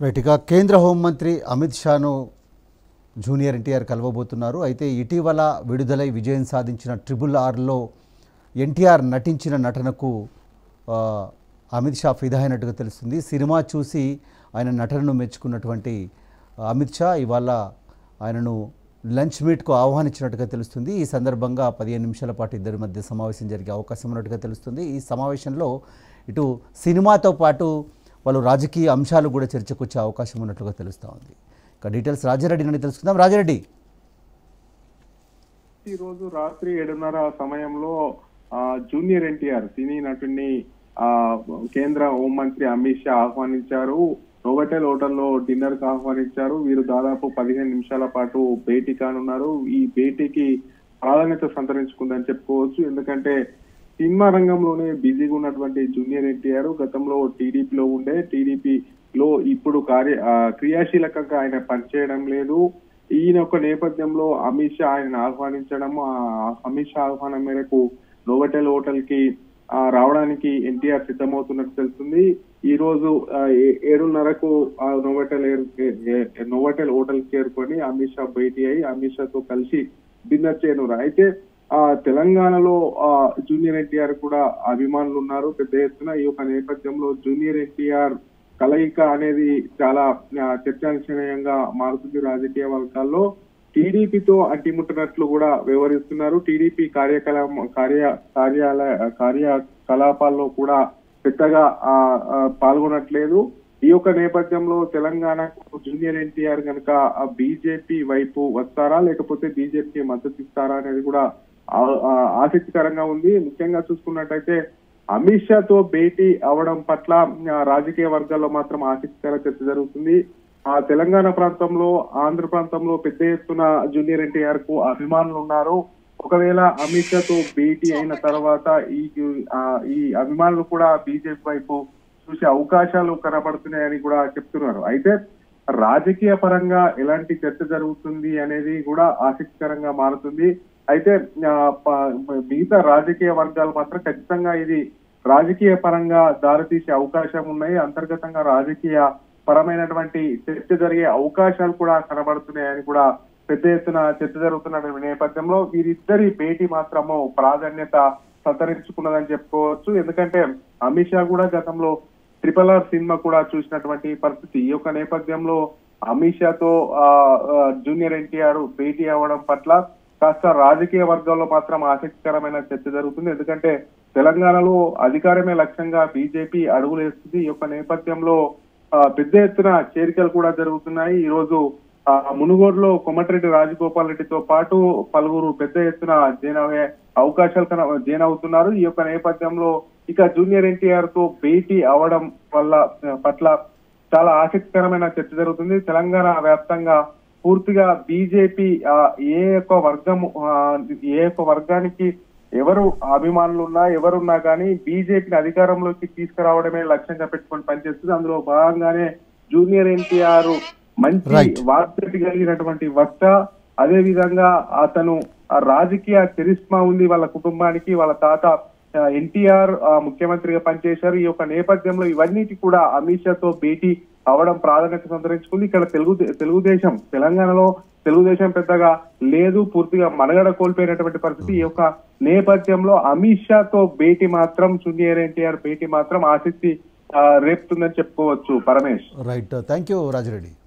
Right. ఇక కేంద్ర హోంమంత్రి అమిత్ షాను జూనియర్ ఎన్టీఆర్ కలవబోతున్నారు. అయితే ఇటీవల విడుదలై విజయం సాధించిన RRRలో ఎన్టీఆర్ నటించిన నటనకు అమిత్ షా ఫిదా అయినట్టుగా తెలుస్తుంది. సినిమా చూసి ఆయన నటనను మెచ్చుకున్నటువంటి అమిత్ షా ఇవాళ ఆయనను లంచ్ మీట్కు ఆహ్వానించినట్టుగా తెలుస్తుంది. ఈ సందర్భంగా 15 నిమిషాల పాటు ఇద్దరి మధ్య సమావేశం జరిగే అవకాశం ఉన్నట్టుగా తెలుస్తుంది. ఈ సమావేశంలో ఇటు సినిమాతో పాటు వాళ్ళు రాజకీయ అంశాలు కూడా చర్చకు వచ్చే అవకాశం ఉన్నట్లుగా తెలుస్తూ ఉంది. ఇక డీటెయిల్స్ రాజారెడ్డి నుండి తెలుసుకుందాం. రాజారెడ్డి, ఈరోజు రాత్రి 7:30 సమయంలో జూనియర్ ఎన్టీఆర్ సినీ నటుడిని కేంద్ర హోంమంత్రి అమిత్ షా ఆహ్వానించారు. నోవోటెల్ హోటల్లో డిన్నర్ కు ఆహ్వానించారు. వీరు దాదాపు 15 నిమిషాల పాటు భేటీ కానున్నారు. ఈ భేటీకి ప్రాధాన్యత సంతరించుకుందని చెప్పుకోవచ్చు. ఎందుకంటే సినిమా రంగంలోనే బిజీగా ఉన్నటువంటి జూనియర్ ఎన్టీఆర్ గతంలో టీడీపీలో ఉండే, టీడీపీలో ఇప్పుడు క్రియాశీలకంగా ఆయన పనిచేయడం లేదు. ఈయన ఒక నేపథ్యంలో అమిత్ షా ఆయన ఆహ్వానించడం, అమిత్ షా ఆహ్వానం మేరకు నోవోటెల్ హోటల్ కి రావడానికి ఎన్టీఆర్ సిద్ధమవుతున్నట్టు తెలుస్తుంది. ఈ రోజు 7:30కు నోవోటెల్ హోటల్ చేరుకొని అమిత్ షా భేటీ అయి అమిత్ షాతో కలిసి డిన్నర్ చేయనున్నారు. అయితే తెలంగాణలో జూనియర్ ఎన్టీఆర్ కూడా అభిమానులు ఉన్నారు పెద్ద ఎత్తున. ఈ యొక్క నేపథ్యంలో జూనియర్ ఎన్టీఆర్ కలయిక అనేది చాలా చర్చాంశనీయంగా మారుతుంది రాజకీయ వర్గాల్లో. టీడీపీతో అంటిముట్టినట్లు కూడా వ్యవహరిస్తున్నారు. టీడీపీ కార్యకలాపాల్లో కూడా పెద్దగా పాల్గొనట్లేదు. ఈ యొక్క నేపథ్యంలో తెలంగాణకు జూనియర్ ఎన్టీఆర్ కనుక బీజేపీ వైపు వస్తారా లేకపోతే బీజేపీకి మద్దతు ఇస్తారా అనేది కూడా ఆసక్తికరంగా ఉంది. ముఖ్యంగా చూసుకున్నట్టయితే అమిత్ షాతో భేటీ అవడం పట్ల రాజకీయ వర్గాల్లో మాత్రం ఆసక్తికర చర్చ జరుగుతుంది. తెలంగాణ ప్రాంతంలో, ఆంధ్ర ప్రాంతంలో పెద్ద ఎత్తున జూనియర్ ఎన్టీఆర్ కు అభిమానులు ఉన్నారు. ఒకవేళ అమిత్ షాతో భేటీ అయిన తర్వాత ఈ అభిమానులు కూడా బీజేపీ వైపు చూసే అవకాశాలు కనబడుతున్నాయని కూడా చెప్తున్నారు. అయితే రాజకీయ పరంగా ఎలాంటి చర్చ జరుగుతుంది అనేది కూడా ఆసక్తికరంగా మారుతుంది. అయితే మిగతా రాజకీయ వర్గాలు మాత్రం ఖచ్చితంగా ఇది రాజకీయ పరంగా దారితీసే అవకాశం ఉన్నాయి. అంతర్గతంగా రాజకీయ పరమైనటువంటి చర్చ జరిగే అవకాశాలు కూడా కనబడుతున్నాయని కూడా పెద్ద ఎత్తున చర్చ జరుగుతున్న నేపథ్యంలో వీరిద్దరి భేటీ మాత్రము ప్రాధాన్యత సంతరించుకున్నదని చెప్పుకోవచ్చు. ఎందుకంటే అమిత్ షా కూడా గతంలో RRR సినిమా కూడా చూసినటువంటి పరిస్థితి. ఈ యొక్క నేపథ్యంలో అమిత్ షాతో జూనియర్ ఎన్టీఆర్ భేటీ అవ్వడం పట్ల కాస్త రాజకీయ వర్గాల్లో మాత్రం ఆసక్తికరమైన చర్చ జరుగుతుంది. ఎందుకంటే తెలంగాణలో అధికారమే లక్ష్యంగా బీజేపీ అడుగులేస్తుంది. ఈ యొక్క నేపథ్యంలో పెద్ద ఎత్తున చేరికలు కూడా జరుగుతున్నాయి. ఈ రోజు మునుగోడులో కోమటిరెడ్డి రాజగోపాల్ రెడ్డితో పాటు పలువురు పెద్ద ఎత్తున జైనవే అవకాశాలు జైనవుతున్నారు. ఈ యొక్క నేపథ్యంలో ఇక జూనియర్ ఎన్టీఆర్ తో భేటీ అవడం పట్ల చాలా ఆసక్తికరమైన చర్చ జరుగుతుంది. తెలంగాణ వ్యాప్తంగా పూర్తిగా బీజేపీ ఏ యొక్క వర్గానికి ఎవరు అభిమానులు ఉన్నా ఎవరున్నా కానీ బీజేపీని అధికారంలోకి తీసుకురావడమే లక్ష్యంగా పెట్టుకొని పనిచేస్తుంది. అందులో భాగంగానే జూనియర్ ఎన్టీఆర్ మంచి వాగ్దాటి కలిగినటువంటి వక్త, అదే విధంగా అతను రాజకీయ చరిష్మా ఉంది వాళ్ళ కుటుంబానికి. వాళ్ళ తాత ఎన్టీఆర్ ముఖ్యమంత్రిగా పనిచేశారు. ఈ యొక్క నేపథ్యంలో ఇవన్నిటి కూడా అమిత్ షాతో భేటీ అవడం ప్రాధాన్యత సంతరించుకుంది. ఇక్కడ తెలుగుదేశం తెలంగాణలో తెలుగుదేశం పెద్దగా లేదు, పూర్తిగా మనుగడ కోల్పోయినటువంటి పరిస్థితి. ఈ యొక్క నేపథ్యంలో అమిత్ షాతో భేటీ మాత్రం, జూనియర్ ఎన్టీఆర్ భేటీ మాత్రం ఆసక్తి రేపుతుందని చెప్పుకోవచ్చు. Paramesh. Right. Thank you Rajareddy.